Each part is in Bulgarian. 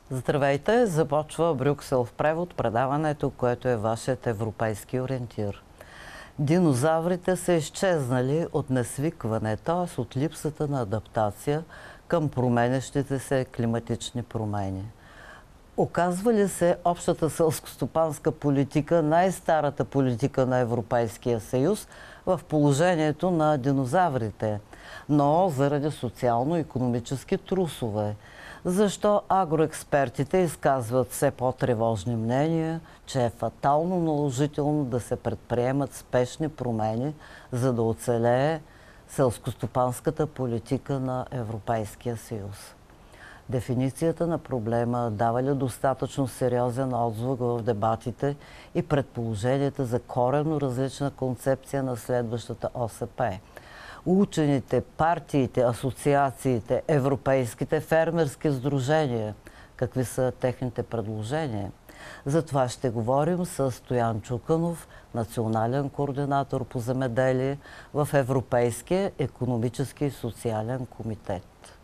Здравейте! Започва Брюксел в превод, предаването, което е вашият европейски ориентир. Динозаврите са изчезнали от несвикване, т.е. от липсата на адаптация към променящите се климатични промени. Оказва ли се общата селскостопанска политика най-старата политика на Европейския съюз в положението на динозаврите, но заради социално-икономически трусове? Защо агроекспертите изказват все по-тревожни мнения, че е фатално наложително да се предприемат спешни промени, за да оцелее селскостопанската политика на Европейския съюз? Дефиницията на проблема дава ли достатъчно сериозен отзвук в дебатите и предположенията за коренно различна концепция на следващата ОСП? Учените, партиите, асоциациите, европейските фермерски сдружения, какви са техните предложения? За това ще говорим с Стоян Чуканов, национален координатор по земеделие в Европейския икономически и социален комитет.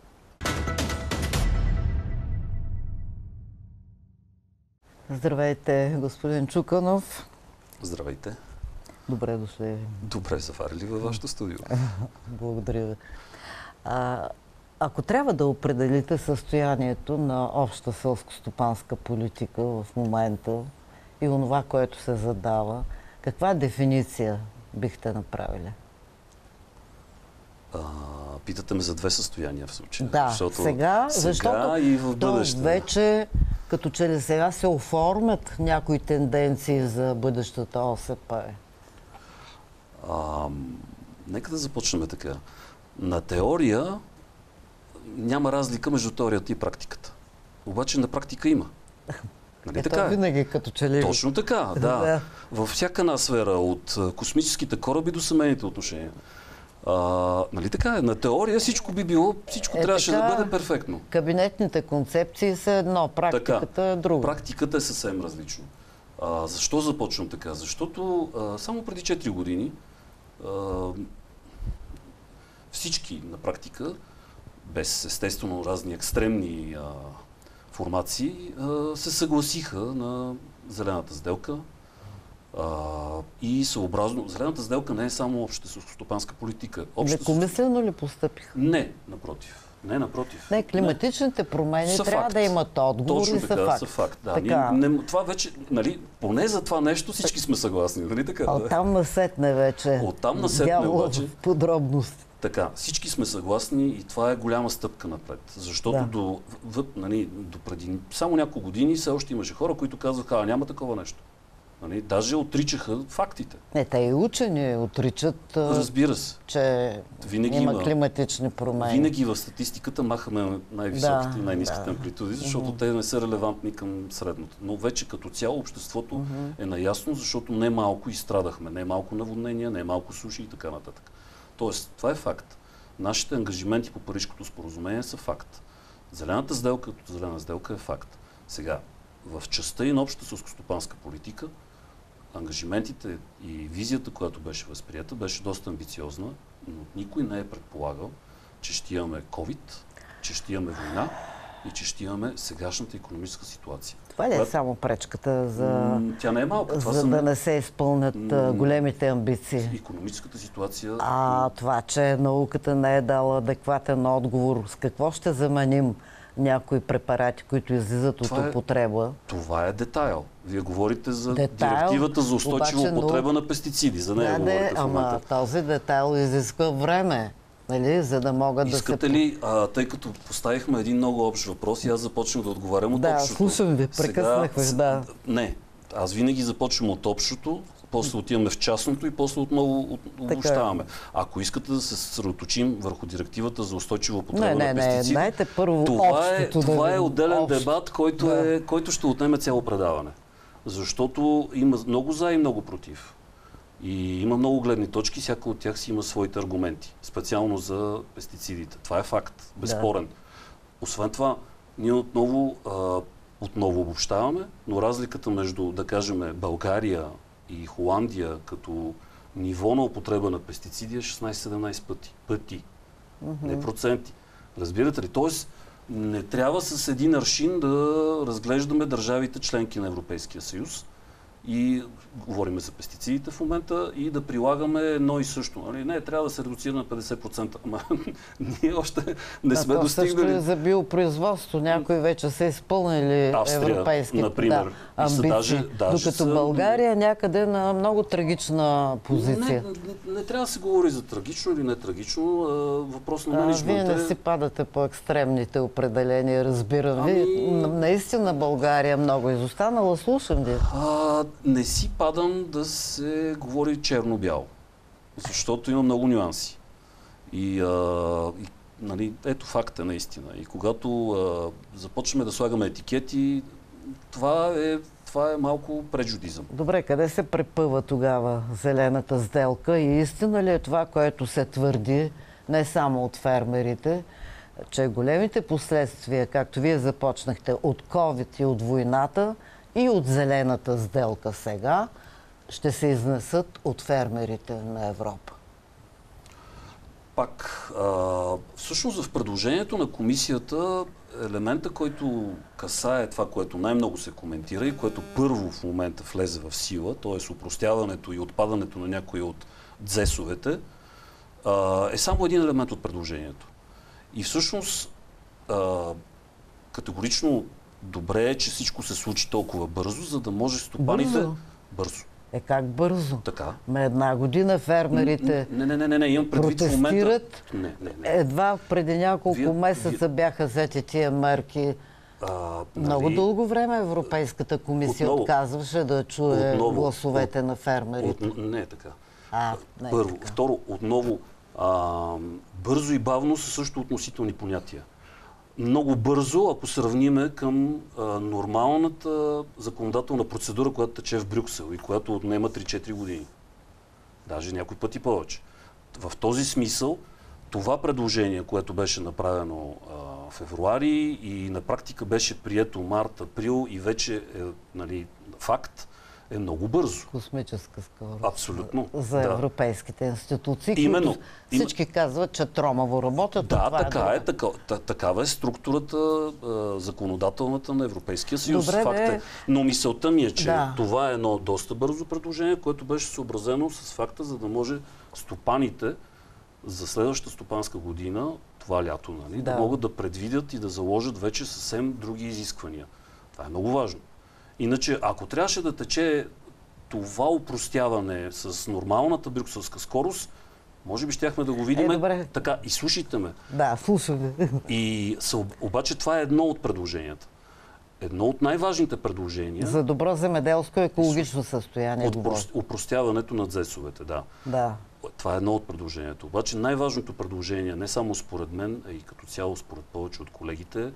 Здравейте, господин Чуканов. Здравейте. Добре дошли. Добре заварили във вашето студио. Благодаря ви. Ако трябва да определите състоянието на обща селско-стопанска политика в момента и онова, което се задава, каква дефиниция бихте направили? Питате ме за две състояния в случая. Да, защото и в бъдеще. Вече като че ли сега се оформят някои тенденции за бъдещата ОСП. Нека да започнем така. На теория няма разлика между теорията и практиката. Обаче на практика има. Нали така? Винаги като че ли... Точно така, да. Във всяка една сфера, от космическите кораби до семейните отношения. Нали така? На теория всичко би било, всичко трябваше да бъде перфектно. Кабинетните концепции са едно, практиката е друго. Практиката е съвсем различно. Защо започвам така? Защото само преди 4 години всички на практика, без естествено разни екстремни формации, се съгласиха на зелената сделка. И съобразно, зелената сделка не е само общата селскостопанска политика. Лекомислено ли постъпиха? Не, напротив. Не, напротив. Не, климатичните промени трябва да имат отговор. Точно и така, са факт. са факт. Да. Така. Това вече, нали, поне за това нещо всички сме съгласни. Нали така? Оттам насетне вече. Оттам насетне обаче. В подробности. Така, всички сме съгласни и това е голяма стъпка напред. Защото до преди само няколко години все още имаше хора, които казваха, няма такова нещо. Нали, даже отричаха фактите. Не, те и учени отричат, разбира се, че има климатични промени. Винаги в статистиката махаме най-високите и най-ниските амплитуди, защото те не са релевантни към средното. Но вече като цяло обществото е наясно, защото не малко изстрадахме, не малко наводнения, не малко суши и така нататък. Тоест, това е факт. Нашите ангажименти по Парижското споразумение са факт. Зелената сделка като зелена сделка е факт. Сега, в частта и на общата селскостопанска политика, ангажиментите и визията, която беше възприята, беше доста амбициозна, но никой не е предполагал, че ще имаме COVID, че ще имаме война и че ще имаме сегашната икономическа ситуация. Това не е само пречката за... Тя не е малка. Да не се изпълнят големите амбиции. Икономическата ситуация... Това, че науката не е дала адекватен отговор, с какво ще заменим някои препарати, които излизат от употреба? Това е детайл. Вие говорите за директивата за устойчива употреба на пестициди. За нея говорите в момента. Ама този детайл изисква време, нали, за да могат да се... Искате ли, тъй като поставихме един много общ въпрос и аз започнах да отговарям от общото. Да, слушам ви, прекъснах ви, Не, аз винаги започвам от общото, после отиваме в частното и после отново обобщаваме. Ако искате да се съсредоточим върху директивата за устойчива употреба на пестициди, дайте първо това е отделен дебат, който ще отнеме цяло предаване. Защото има много за и много против. И има много гледни точки, всяка от тях си има своите аргументи. Специално за пестицидите. Това е факт, безспорен. Освен това, ние отново обобщаваме, но разликата между, да кажем, България и Холандия като ниво на употреба на пестициди е 16-17 пъти. Не проценти. Разбирате ли? Тоест, Не трябва с един аршин да разглеждаме държавите членки на Европейския съюз и говорим за пестицидите в момента и да прилагаме едно и също. Нали? Не, трябва да се редуцира на 50%. Ама ние още не сме достигнали. Също и за биопроизводство. Някои вече са изпълнили европейските амбиции. Докато България някъде на много трагична позиция. Не трябва да се говори за трагично или не трагично. Въпрос на менеджмент. Вие не си падате по екстремните определения, разбирам ви. Наистина България много изостанала. Слушам ви. Не си падам да се говори черно-бяло, защото има много нюанси. Нали, ето факта наистина. И когато започваме да слагаме етикети, това е малко преджудизъм. Добре, къде се препъва тогава зелената сделка и истина ли е това, което се твърди не само от фермерите, че големите последствия, както вие започнахте, от COVID и от войната, и от зелената сделка сега ще се изнесат от фермерите на Европа? Пак, всъщност в предложението на комисията елемента, който касае това, което най-много се коментира и което първо в момента влезе в сила, т.е. опростяването и отпадането на някои от дзесовете, е само един елемент от предложението. И всъщност категорично добре е, че всичко се случи толкова бързо, за да може стопаните... Бързо. Как бързо? Така. Една година фермерите имам предвид протестират. В момента... Едва преди няколко месеца бяха взети тия мерки. Много дълго време Европейската комисия отказваше да чуе гласовете на фермерите. Не е така. Първо. Второ, отново, бързо и бавно са също относителни понятия. Много бързо, ако сравниме към нормалната законодателна процедура, която тече в Брюксел и която отнема 3-4 години. Даже някой пъти повече. В този смисъл, това предложение, което беше направено в февруари и на практика беше прието март, април и вече е факт, е много бързо. Космическа скорост. Абсолютно. За европейските институции. Именно. Всички казват, че тромаво работят. Да, такава е структурата законодателната на Европейския съюз. Добре, факт е. Но мисълта ми е, че това е едно доста бързо предложение, което беше съобразено с факта, за да може стопаните за следващата стопанска година, това лято, да могат да предвидят и да заложат вече съвсем други изисквания. Това е много важно. Иначе, ако трябваше да тече това упростяване с нормалната брюкселска скорост, може би щяхме да го видим. Така, и слушайте ме. Да, слушаме. Обаче това е едно от предложенията. Едно от най-важните предложения. За добро земеделско екологично състояние. Упростяването на дзесовете, да. Това е едно от предложението. Обаче най-важното предложение, не само според мен, а и като цяло според повече от колегите,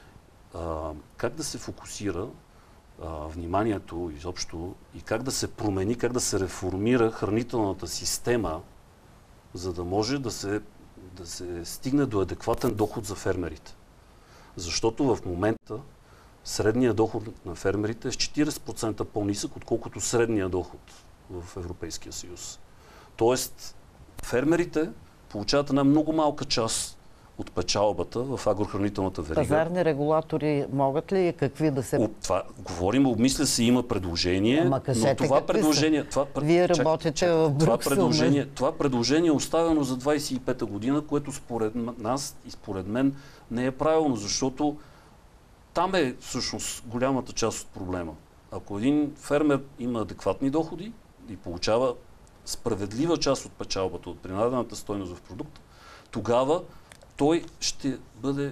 как да се фокусира вниманието изобщо и как да се промени, как да се реформира хранителната система, за да може да се стигне до адекватен доход за фермерите. Защото в момента средният доход на фермерите е с 40% по-нисък, отколкото средния доход в Европейския съюз. Тоест, фермерите получават една много малка част от печалбата в агрохранителната верига. Пазарни регулатори могат ли и какви да се... Говорим, обмисля се, има предложение, но това предложение... Вие работите в Брюксел. Това предложение е оставено за 25-та година, което според нас и според мен не е правилно, защото там е всъщност голямата част от проблема. Ако един фермер има адекватни доходи и получава справедлива част от печалбата, от принадената стойност в продукта, тогава той ще бъде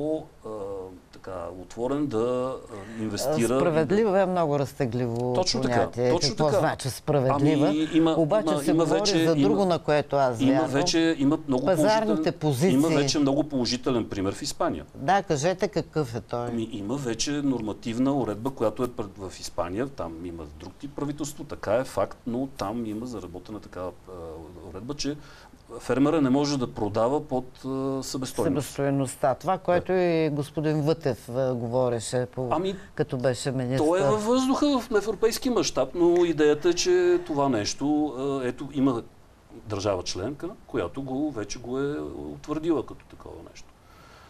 отворен да инвестира. Справедлива е много разтегливо понятие. Какво значи справедлива? Обаче се говори за друго, на което аз вярвам. Пазарните позиции. Има вече много положителен пример в Испания. Да, кажете какъв е той. Има вече нормативна уредба, която е в Испания. Там има друг тип правителство, така е факт, но там има заработена такава уредба, че фермера не може да продава под себестойността. Това, което и господин Вътев говореше, като беше министър. То е във въздуха в европейски мащаб, но идеята е, че това нещо, има държава членка, която вече го е утвърдила като такова нещо.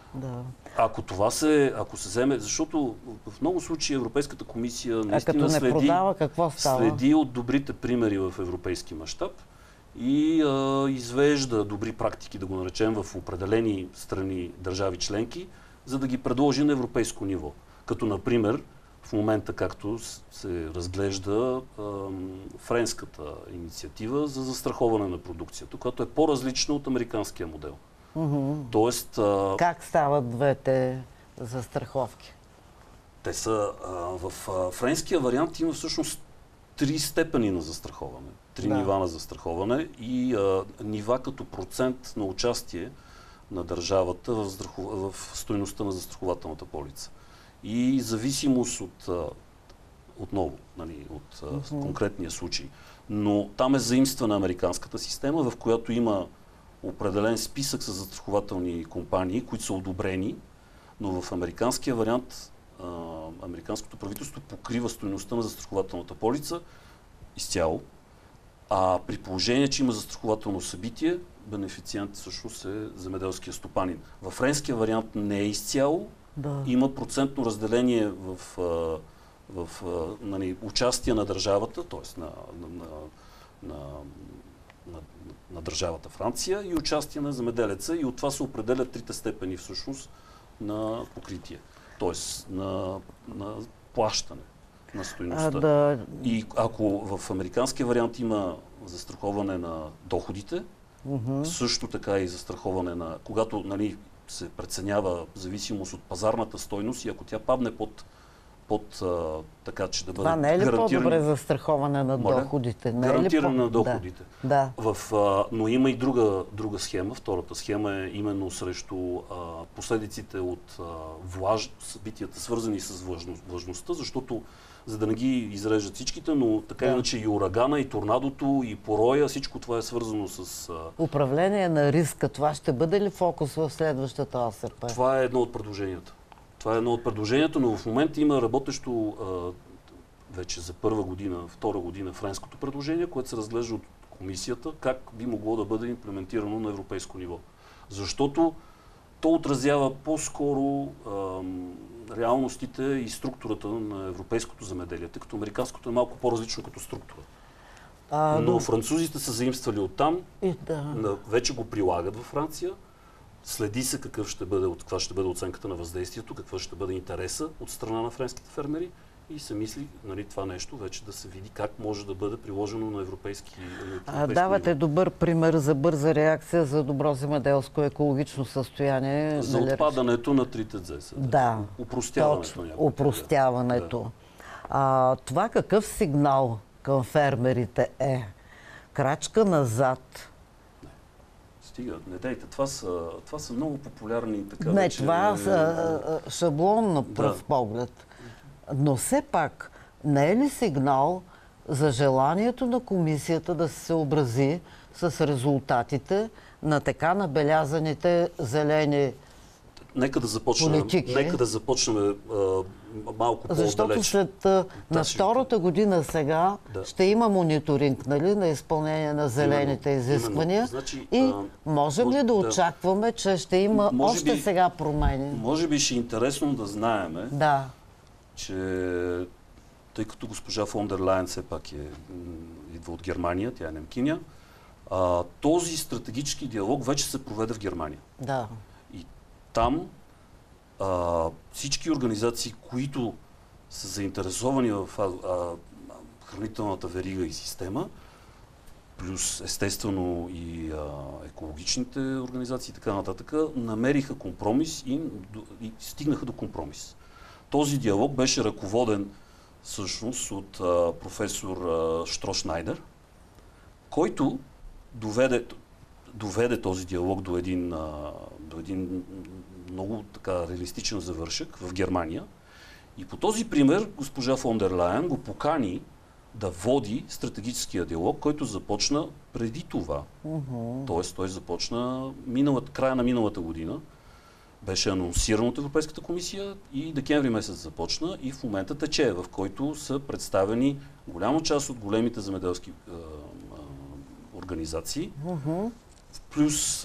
Да. Ако се вземе, защото в много случаи Европейската комисия наистина следи от добрите примери в европейски мащаб и извежда добри практики, да го наречем, в определени страни, държави членки, за да ги предложи на европейско ниво. Като, например, в момента, както се разглежда френската инициатива за застраховане на продукцията, която е по-различна от американския модел. Тоест, как стават двете застраховки? Те са в френския вариант има всъщност 3 степени на застраховане, 3 нива на застраховане и нива като процент на участие на държавата в стойността на застрахователната полица. И зависимост отново, нали, от конкретния случай. Но там е заимствана американската система, в която има определен списък с застрахователни компании, които са одобрени, но в американския вариант американското правителство покрива стойността на застрахователната полица изцяло, а при положение, че има застрахователно събитие, бенефициент всъщност е земеделския стопанин. Във френския вариант не е изцяло, има процентно разделение в нали, участие на държавата, т.е. на държавата Франция и участие на земеделеца и от това се определят трите степени всъщност на покритие, т.е. на плащане на стойността. И ако в американския вариант има застраховане на доходите, също така и застраховане на, когато нали, се преценява в зависимост от пазарната стойност и ако тя падне под така, че да бъде гарантиране. Това не е ли по-добре застраховане на доходите? Гарантиране на доходите. Да. Но има и друга схема. Втората схема е именно срещу последиците от събитията, свързани с влажността, защото за да не ги изрежат всичките, но така иначе и урагана, и торнадото, и пороя, всичко това е свързано с... Управление на риска, това ще бъде ли фокус в следващата ОСП? Това е едно от предложенията. Това е едно от предложенията, но в момента има работещо вече за втора година френското предложение, което се разглежда от комисията, как би могло да бъде имплементирано на европейско ниво. Защото то отразява по-скоро реалностите и структурата на европейското земеделие, тъй като американското е малко по-различно като структура. Но французите са заимствали оттам, вече го прилагат във Франция, следи се каква ще бъде оценката на въздействието, каква ще бъде интереса от страна на френските фермери и се мисли нали, това нещо вече да се види как може да бъде приложено на европейски давате добър пример за бърза реакция за добро земеделско екологично състояние. За отпадането на трите дзеса. Да. Упростяването. Упростяването. Това какъв сигнал към фермерите е? Крачка назад. Стига, не дайте. Това са много популярни така. Не, това са шаблон на пръв поглед. Но все пак, не е ли сигнал за желанието на комисията да се съобрази с резултатите на така набелязаните зелени политики? Нека да започнем малко по-далеч. Защото след на втората година сега ще има мониторинг на изпълнение на зелените изисквания. Значи, и можем ли да очакваме, че ще има още сега промени? Може би ще е интересно да знаеме, че тъй като госпожа фон дер Лайен все пак идва от Германия, тя е немкиня, този стратегически диалог вече се проведе в Германия. Да. И там всички организации, които са заинтересовани в хранителната верига и система, плюс естествено и екологичните организации и така нататък, намериха компромис и стигнаха до компромис. Този диалог беше ръководен всъщност от професор Штрошнайдер, който доведе този диалог до един много така реалистичен завършък в Германия. И по този пример госпожа фон дер Лайен го покани да води стратегическия диалог, който започна преди това. Тоест той започна края на миналата година. Беше анонсиран от Европейската комисия и декември месец започна и в момента тече, в който са представени голяма част от големите земеделски организации. плюс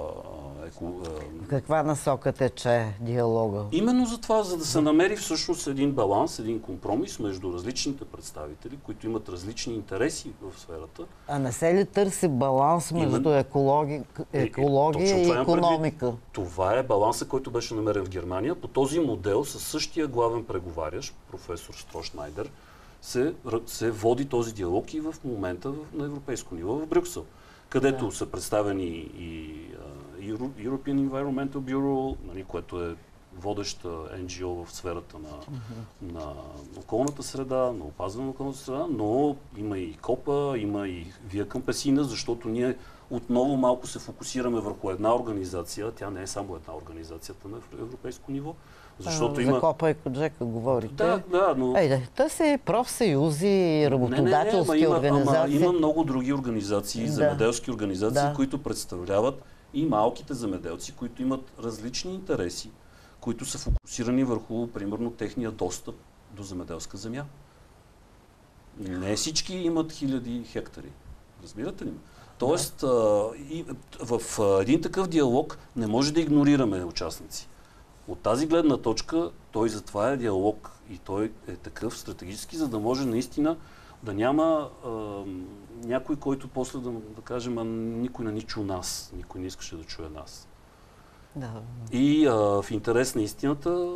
В каква насока тече диалога? Именно за това, за да се намери всъщност един баланс, един компромис между различните представители, които имат различни интереси в сферата. А не се ли търси баланс между екология и икономика? Това е баланса, който беше намерен в Германия. По този модел, със същия главен преговарящ, професор Штрошнайдер, се води този диалог и в момента на европейско ниво в Брюксел, където са представени и European Environmental Bureau, нали, което е водеща NGO в сферата на околната среда, на опазване на околната среда, но има и КОПА, има и Via Campesina, защото ние отново малко се фокусираме върху една организация, тя не е само една организацията на европейско ниво. Защото за КОПА и Коджека говорите. Да, но... Те са профсъюзи, работодателски организации. Има много други организации, земеделски организации, които представляват и малките земеделци, които имат различни интереси, които са фокусирани върху, примерно, техния достъп до земеделска земя. Не всички имат хиляди хектари. Разбирате ли? Тоест, в един такъв диалог не може да игнорираме участници. От тази гледна точка, той затова е диалог и той е такъв стратегически, за да може наистина да няма някой, който после да кажем, никой не ни чу нас, никой не искаше да чуе нас. Да. И в интерес на истината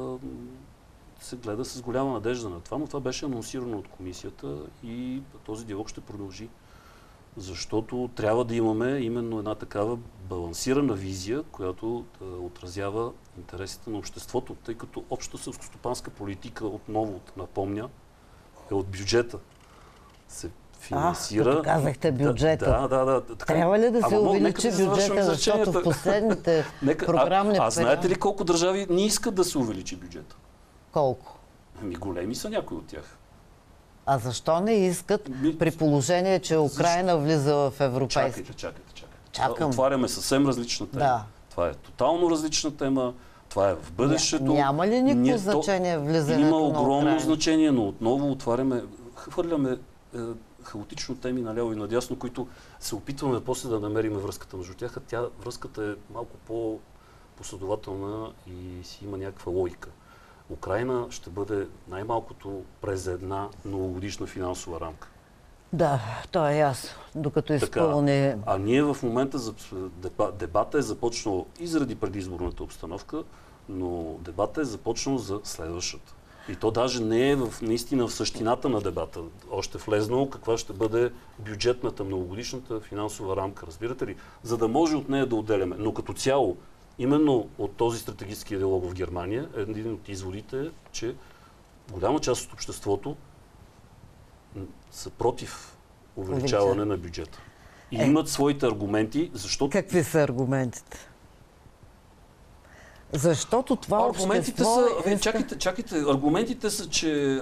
се гледа с голяма надежда на това, но това беше анонсирано от комисията и този диалог ще продължи. Защото трябва да имаме именно една такава балансирана визия, която отразява интересите на обществото, тъй като общата селскостопанска политика, отново напомня, е от бюджета. Се финансира. Като казахте бюджета. Да. Трябва ли да се увеличи бюджета, защото в последните програмни... знаете ли колко държави не искат да се увеличи бюджета? Колко? Големи са някои от тях. А защо не искат, при положение, че Украйна влиза в Европейски? Чакайте. Отваряме съвсем различна тема. Да. Това е тотално различна тема. Това е в бъдещето. Няма ли никакво значение влизането на Украйна? Има огромно значение, но отново хвърляме хаотично теми наляво и надясно, които се опитваме после да намерим връзката между тях. Връзката е малко по-последователна и си има някаква логика. Украйна ще бъде най-малкото през една многогодишна финансова рамка. Да, то е ясно. Докато изпълни... А ние в момента дебата е започнал и заради предизборната обстановка, но дебата е започнал за следващата. И то даже не е наистина в същината на дебата. Още влезнало каква ще бъде бюджетната многогодишната финансова рамка. Разбирате ли? За да може от нея да отделяме. Но като цяло, именно от този стратегически диалог в Германия, един от изводите е, че голяма част от обществото са против увеличаване на бюджета. И имат своите аргументи, защото... Какви са аргументите? Защото това общество... Чакайте, аргументите са, че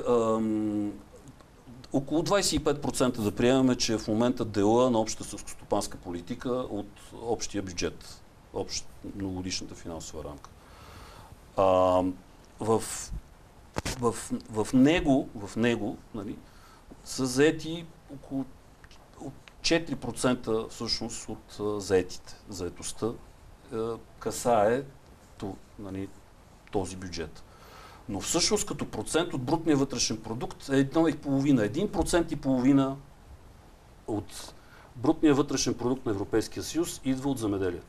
около 25% да приемаме, че в момента дела на общата селскостопанска политика от общия бюджет. Многогодишната финансова рамка. В него нали, са заети около 4% всъщност от заетите. Заетостта касае този бюджет. Но всъщност като процент от брутния вътрешен продукт е 1,5%. 1,5% от брутния вътрешен продукт на Европейския съюз идва от земеделието.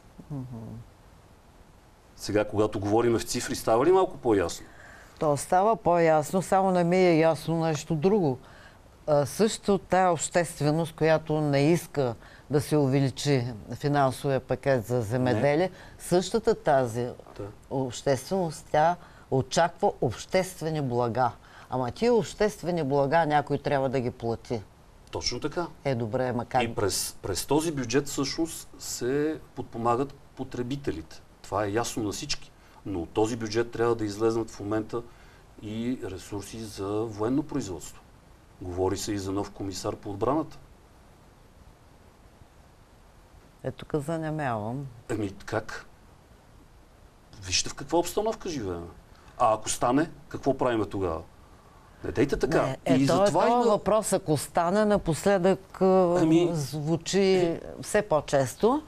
Сега, когато говорим в цифри, става ли малко по-ясно? То става по-ясно, само не ми е ясно нещо друго. Също тая общественост, която не иска да се увеличи финансовия пакет за земеделие, същата тази общественост, тя очаква обществени блага. Ама тия обществени блага някой трябва да ги плати. Точно така. Добре, макар... И през този бюджет всъщност се подпомагат потребителите. Това е ясно на всички. Но от този бюджет трябва да излезнат в момента и ресурси за военно производство. Говори се и за нов комисар по отбраната. Тук занемявам. Как? Вижте в каква обстановка живеем. А ако стане, какво правим тогава? Не дейте така. И затова това въпрос, ако стане, напоследък звучи все по-често.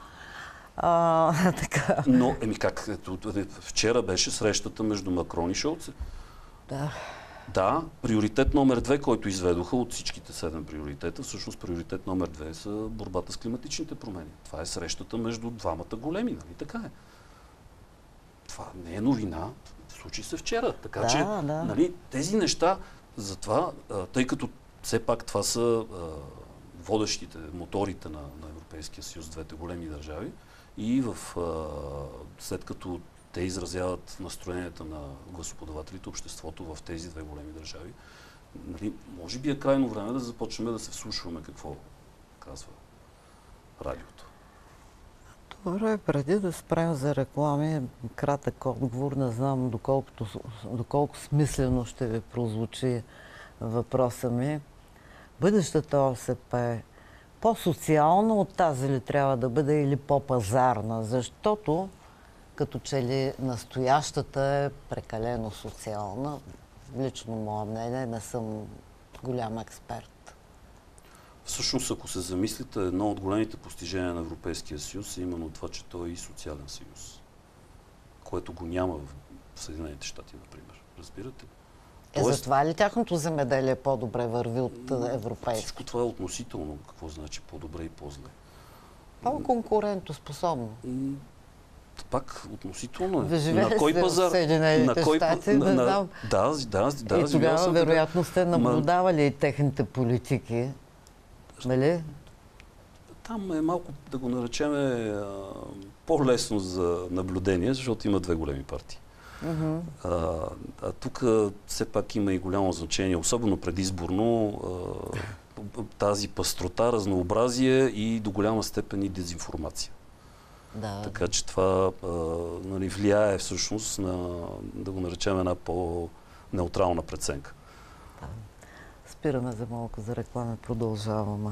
Така. Но, как? Вчера беше срещата между Макрон и Шолц. Да. Да, приоритет номер 2, който изведоха от всичките 7 приоритета, всъщност приоритет номер 2 са борбата с климатичните промени. Това е срещата между двамата големи, нали така е? Това не е новина, случи се вчера. Така че, нали, тези неща, затова, тъй като все пак това са водещите моторите на Европейския съюз, двете големи държави, и след като те изразяват настроенията на гласоподавателите, обществото в тези две големи държави, нали, може би е крайно време да започнем да се вслушваме какво казва радиото. Добре, преди да спрем за реклами, кратък отговор, не знам доколко смислено ще ви прозвучи въпроса ми. Бъдещата ОСП по-социална от тази ли трябва да бъде или по-пазарна? Защото като че ли настоящата е прекалено социална. Лично моя мнение, не съм голям експерт. Всъщност, ако се замислите, едно от големите постижения на Европейския съюз е именно това, че той е и социален съюз, което го няма в Съединените щати, например. Разбирате? Затова ли тяхното земеделие по-добре върви от европейското? Всичко това е относително. Какво значи по-добре и по-зле? По-конкурентоспособно. Пак относително е. Вие живеете в Съединените щати, не знам. Да. И тогава вероятно сте наблюдавали и техните политики, нали? Там е малко, да го наречем, по-лесно за наблюдение, защото има две големи партии. Тук все пак има и голямо значение, особено предизборно, тази пъстрота, разнообразие и до голяма степен и дезинформация. Да. Така че това нали, влияе всъщност на, да го наречем, една по-неутрална преценка. Да. Спираме за малко за реклама, продължаваме.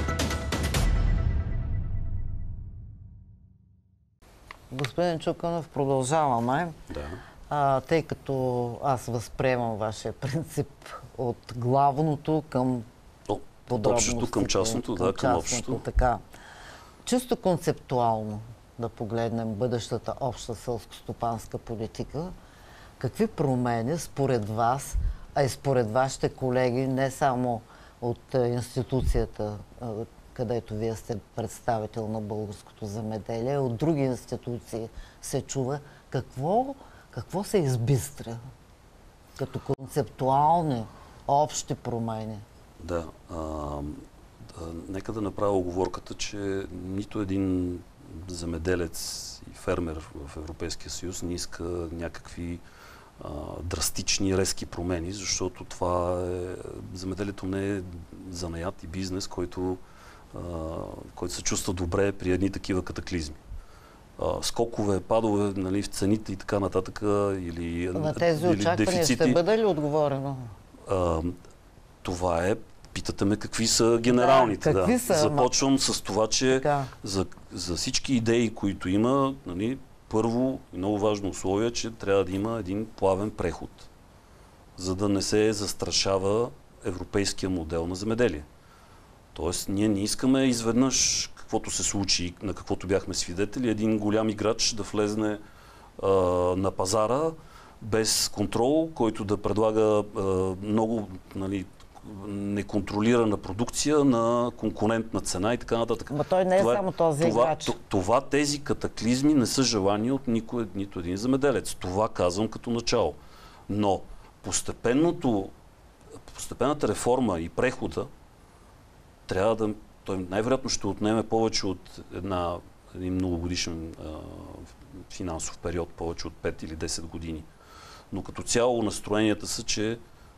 Господин Чуканов, продължаваме. Да. Тъй като аз възприемам вашия принцип от главното към подробностите. Общото към частното, към общото. Така. Чисто концептуално да погледнем бъдещата обща селско-стопанска политика, какви промени според вас, а и според вашите колеги, не само от институцията, където вие сте представител на българското земеделие, от други институции се чува, какво се избистря като концептуални, общи промени? Да. Нека да направя оговорката, че нито един земеделец и фермер в Европейския съюз не иска някакви драстични, резки промени, защото това земеделието не е занаят и бизнес, който се чувства добре при едни такива катаклизми. Скокове, падове, нали, в цените и така нататък, или на тези очаквания ще бъде ли отговорено? Това е. Питате ме какви са генералните. Какви са? Започвам с това, че за всички идеи, които има, нали, първо и много важно условие, че трябва да има един плавен преход, за да не се застрашава европейския модел на земеделие. Тоест, ние не искаме изведнъж, каквото се случи, на каквото бяхме свидетели, един голям играч да влезне на пазара без контрол, който да предлага много, нали, неконтролирана продукция на конкурентна цена и така нататък. Но той не е само този играч. Тези катаклизми не са желани от нито един земеделец. Това казвам като начало. Но постепенната реформа и прехода той най-вероятно ще отнеме повече от един многогодишен финансов период, повече от 5 или 10 години. Но като цяло настроенията са, че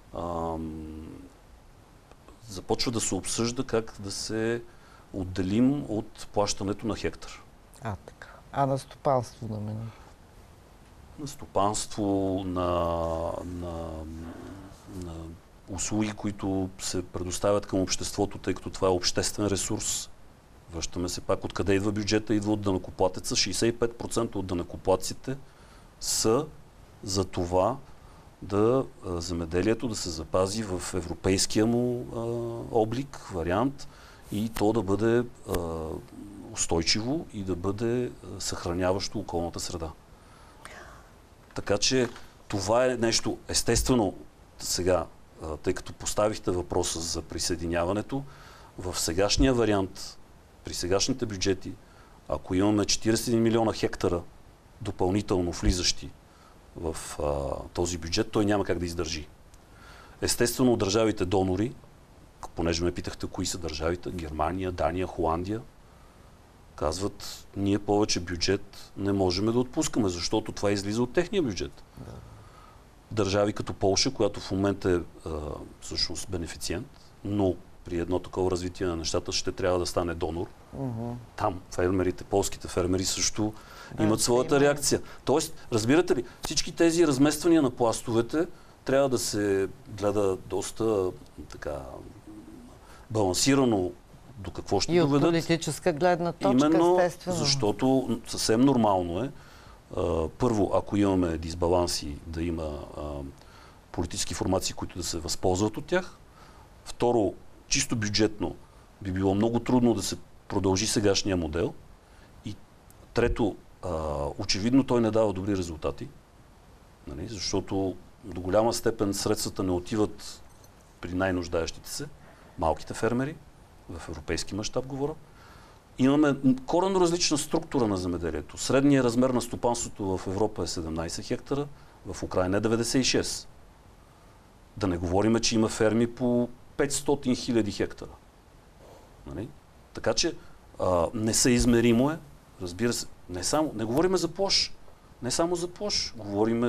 започва да се обсъжда как да се отделим от плащането на хектар. Така. А на стопанство да минем? На стопанство, на услуги, които се предоставят към обществото, тъй като това е обществен ресурс. Връщаме се пак откъде идва бюджета, идва от данъкоплатеца. 65% от данъкоплатците са за това земеделието да се запази в европейския му облик, вариант и то да бъде устойчиво и да бъде съхраняващо околната среда. Така че това е нещо естествено сега, тъй като поставихте въпроса за присъединяването, в сегашния вариант, при сегашните бюджети, ако имаме 41 милиона хектара допълнително влизащи в този бюджет, той няма как да издържи. Естествено, държавите донори, понеже ме питахте кои са държавите, Германия, Дания, Холандия, казват, ние повече бюджет не можем да отпускаме, защото това излиза от техния бюджет. Да. Държави като Полша, която в момента е всъщност бенефициент, но при едно такова развитие на нещата ще трябва да стане донор. Там фермерите, полските фермери също имат своята реакция. Тоест, разбирате ли, всички тези размествания на пластовете трябва да се гледа доста така балансирано до какво ще доведат. И от политическа гледна точка, именно, естествено. Защото съвсем нормално е, първо, ако имаме дисбаланси, да има политически формации, които да се възползват от тях. Второ, чисто бюджетно би било много трудно да се продължи сегашния модел. И трето, очевидно той не дава добри резултати, нали? Защото до голяма степен средствата не отиват при най-нуждаещите се, малките фермери, в европейски мащаб говоря. Имаме коренно различна структура на земеделието. Средният размер на стопанството в Европа е 17 хектара, в Украйна е 96. Да не говорим, че има ферми по 500 хиляди хектара. Нали? Така че несъизмеримо е, разбира се, не говорим за площ, не само за площ, говорим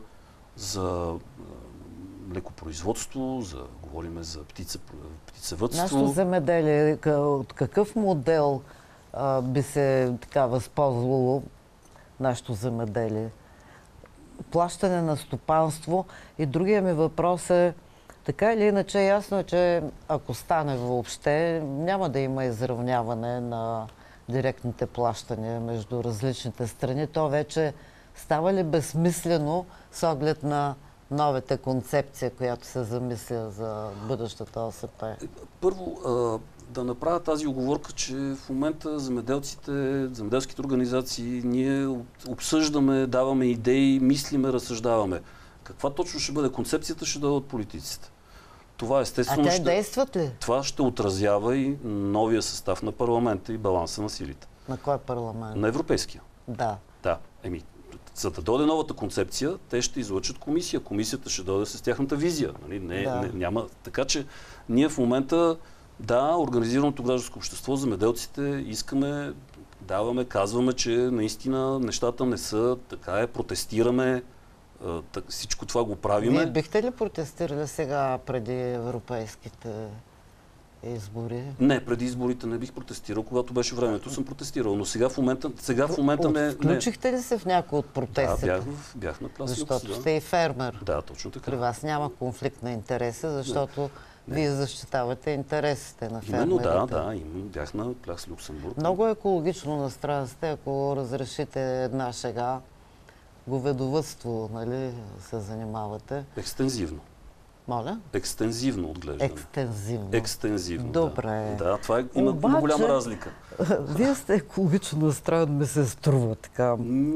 за млекопроизводство, говорим за птицевъдство. Нашето земеделие, от какъв модел би се така възползвало нашето земеделие? Плащане на стопанство. И другия ми въпрос е, така или иначе ясно е, че ако стане въобще, няма да има изравняване на директните плащания между различните страни. То вече става ли безсмислено с оглед на новата концепция, която се замисля за бъдещата ОСП? Първо, да направя тази уговорка, че в момента земеделските организации, ние обсъждаме, даваме идеи, мислиме, разсъждаваме. Каква точно ще бъде концепцията, ще дойде от политиците. Това естествено действат ли? Това ще отразява и новия състав на парламента и баланса на силите. На кой парламент? На европейския. Да. Да. За да дойде новата концепция, те ще излъчат комисия. Комисията ще дойде с тяхната визия. Нали? Няма. Така че ние в момента, организираното гражданско общество, земеделците искаме, казваме, че наистина нещата не са така, протестираме, всичко това го правим. Вие бихте ли протестирали сега преди европейските избори? Не, преди изборите не бих протестирал. Когато беше времето, съм протестирал. Но сега в момента не... Включихте ли се в някои от протестите? Да, бях на клас. Защото сте и фермер. Да, точно така. При вас няма конфликт на интереса, защото вие защитавате интересите на фермерите. Именно, бях на пляс Люксембург. Много екологично настроен сте, ако разрешите една шега. Говедовъдство, нали, се занимавате? Екстензивно. Моля? Екстензивно отглеждане. Екстензивно. Добре. Да, това има голяма разлика. Вие сте екологично настроен, ми се струва така.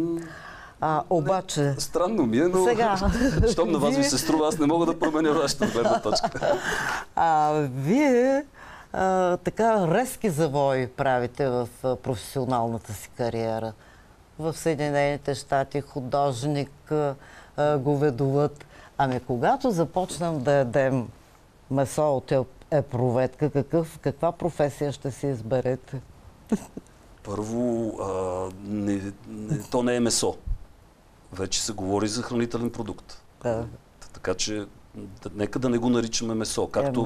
Обаче... Странно ми е, но щом на вас ви се струва, аз не мога да променя вашата гледна точка. Вие така резки завои правите в професионалната си кариера. В Съединените щати, художник, говедовъд. Когато започнем да ядем месо от епруветка, каква професия ще си изберете? Първо, то не е месо. Вече се говори за хранителен продукт. Така че, нека да не го наричаме месо.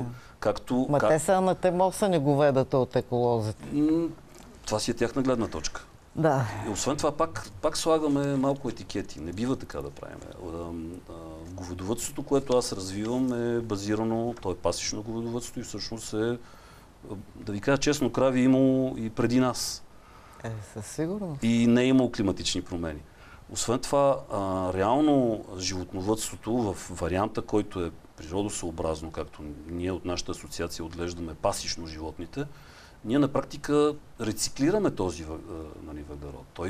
Те са анатемосани говедата от еколозите. Това си е тяхна гледна точка. Да. И освен това, пак слагаме малко етикети. Не бива така да правим. Говедовъдството, което аз развивам, е базирано, то е пасищно говедовъдство и всъщност е, да ви кажа честно, крави имало и преди нас. Със сигурност. И не е имало климатични промени. Освен това, реално животновъдството в варианта, който е природосъобразно, както ние от нашата асоциация отглеждаме пасищно животните, ние на практика рециклираме този въглерод.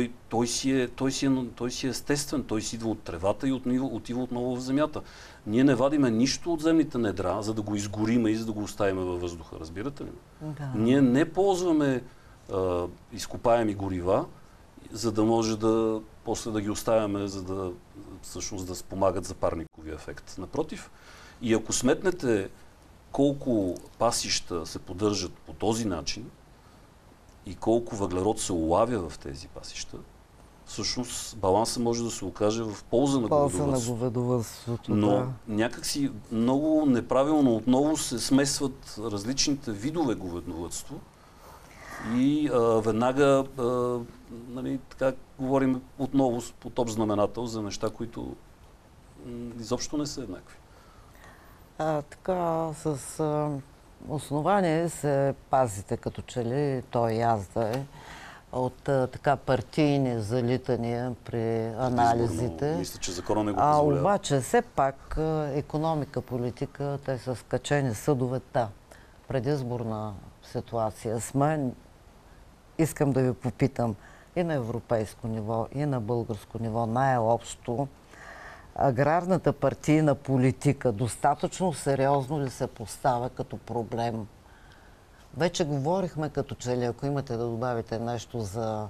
Той си е естествен, той си идва от тревата и отива отново в земята. Ние не вадиме нищо от земните недра, за да го изгориме и за да го оставим във въздуха. Разбирате ли? Да. Ние не ползваме изкопаеми горива, за да може после да ги оставяме, за да всъщност да спомагат за парниковия ефект. Напротив, и ако сметнете колко пасища се поддържат по този начин и колко въглерод се улавя в тези пасища, всъщност балансът може да се окаже в полза на говедовъдството. Но някакси много неправилно отново се смесват различните видове говедовъдство и веднага така говорим отново под общ знаменател за неща, които изобщо не са еднакви. Така, с основание се пазите, като че ли той язда е, от така партийни залитания при анализите. Мисля, че закона не го позволява. Обаче, все пак, икономика, политика, те са скачени съдовете. Предизборна ситуация сме. Искам да ви попитам и на европейско ниво, и на българско ниво, най-общо, аграрната партийна политика достатъчно сериозно ли се поставя като проблем? Вече говорихме като че ли, ако имате да добавите нещо в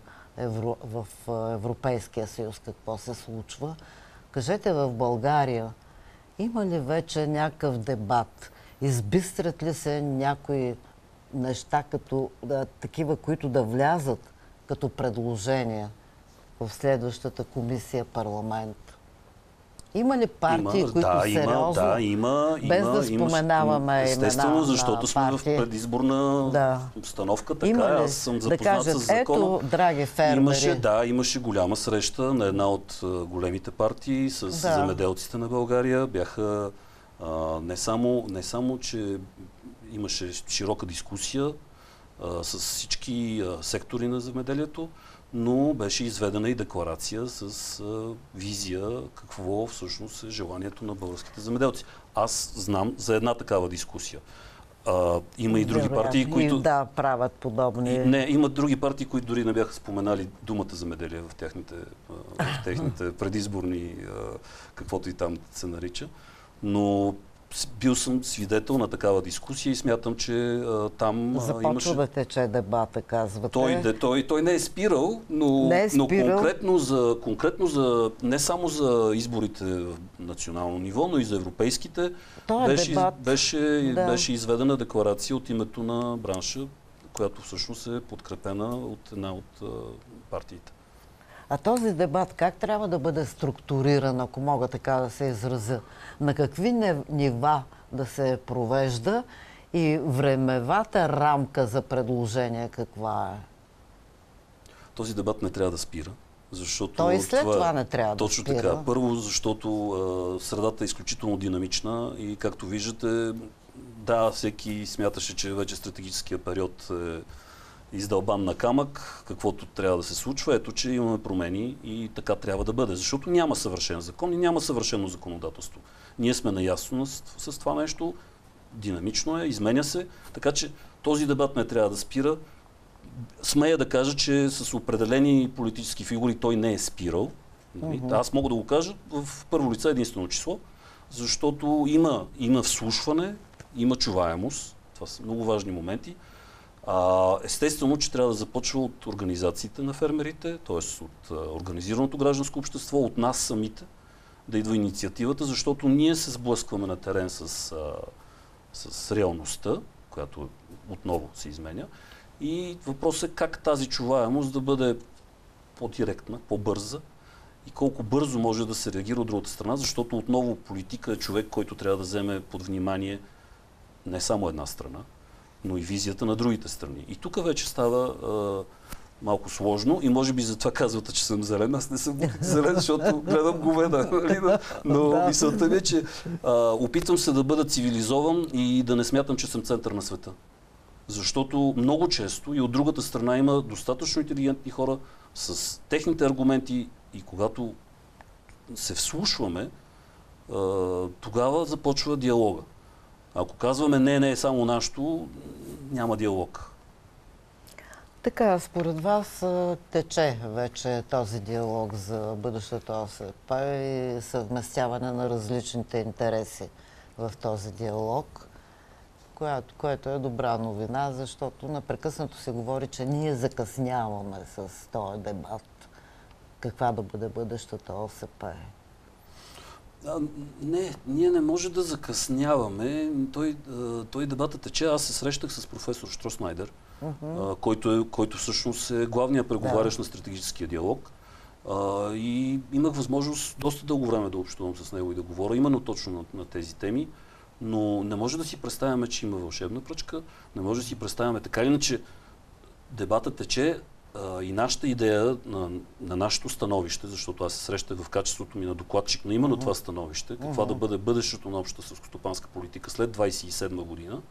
Европейския съюз, какво се случва. Кажете, в България има ли вече някакъв дебат? Избистрят ли се някои неща, такива, които да влязат като предложения в следващата комисия, парламент? Има ли партии, които сериозно, без да споменаваме естествено, защото сме в предизборна обстановка, така аз съм запознат с закона. Ето, драги фермери. Имаше голяма среща на една от големите партии с земеделците на България. Бяха не само, че имаше широка дискусия с всички сектори на земеделието, но беше изведена и декларация с визия какво всъщност е желанието на българските земеделци. Аз знам за една такава дискусия. Има и други партии, които... правят подобни... Не, има други партии, които дори не бяха споменали думата земеделие в техните предизборни, каквото и там се нарича. Но бил съм свидетел на такава дискусия и смятам, че там започва да тече дебата, казвате. Той не е спирал, но конкретно за не само за изборите в национално ниво, но и за европейските беше изведена декларация от името на бранша, която всъщност е подкрепена от една от партиите. А този дебат как трябва да бъде структуриран, ако мога така да се изразя? На какви нива да се провежда и времевата рамка за предложение каква е? Този дебат не трябва да спира. Защото той и след това не трябва да спира. Точно така. Първо, защото средата е изключително динамична и както виждате, всеки смяташе, че вече стратегическия период е издълбан на камък, каквото трябва да се случва. Ето, че имаме промени и така трябва да бъде. Защото няма съвършен закон и няма съвършено законодателство. Ние сме наясно с това нещо, динамично е, изменя се, така че този дебат не трябва да спира. Смея да кажа, че с определени политически фигури той не е спирал. Аз мога да го кажа в първо лице единствено число, защото има вслушване, има чуваемост. Това са много важни моменти. Естествено, че трябва да започва от организациите на фермерите, т.е. от организираното гражданско общество, от нас самите, да идва инициативата, защото ние се сблъскваме на терен с реалността, която отново се изменя. И въпросът е как тази чуваемост да бъде по-директна, по-бърза и колко бързо може да се реагира от другата страна, защото отново политика е човек, който трябва да вземе под внимание не само една страна, но и визията на другите страни. И тук вече става малко сложно и може би затова казвате, че съм зелен. Аз не съм зелен, защото гледам говеда. Но мисълта ми е, че опитвам се да бъда цивилизован и да не смятам, че съм център на света. Защото много често и от другата страна има достатъчно интелигентни хора с техните аргументи и когато се вслушваме, тогава започва диалога. Ако казваме не е само нашето, няма диалог. Така, според вас тече вече този диалог за бъдещата ОСП и съвместяване на различните интереси в този диалог, което е добра новина, защото непрекъснато се говори, че ние закъсняваме с този дебат. Каква да бъде бъдещата ОСП? Не, ние не може да закъсняваме. Той дебатът тече. Аз се срещах с професор Штросмайдер, който всъщност е главният преговарящ на стратегическия диалог. И имах възможност доста дълго време да общувам с него и да говоря именно точно на тези теми. Но не може да си представяме, че има вълшебна пръчка. Не може да си представяме така или иначе дебатът тече. И нашата идея на нашето становище, защото аз се срещах в качеството ми на докладчик на именно това становище, каква да бъде бъдещето на общата селскостопанска политика след 27 година,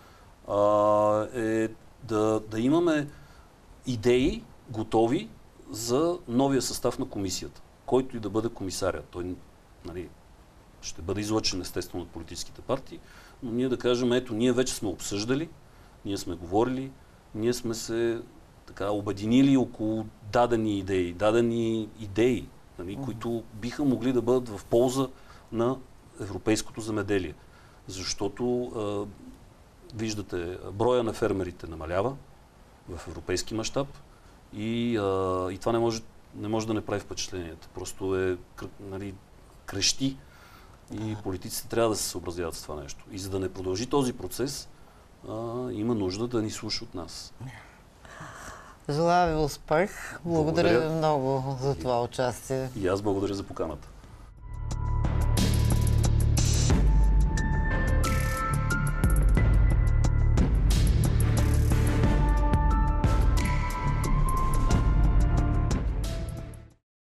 е да имаме идеи готови за новия състав на комисията, който и да бъде комисарят. Той, нали, ще бъде излъчен естествено от политическите партии, но ние да кажем, ето, ние вече сме обсъждали, ние сме говорили, ние сме се така обединили около дадени идеи, нали, които биха могли да бъдат в полза на европейското земеделие. Защото виждате, броя на фермерите намалява в европейски мащаб и това не може да не прави впечатлението. Просто нали, крещи и политиците трябва да се съобразяват с това нещо. И за да не продължи този процес, има нужда да ни слуша от нас. Желая ви успех. Благодаря ви много за това участие. И аз благодаря за поканата.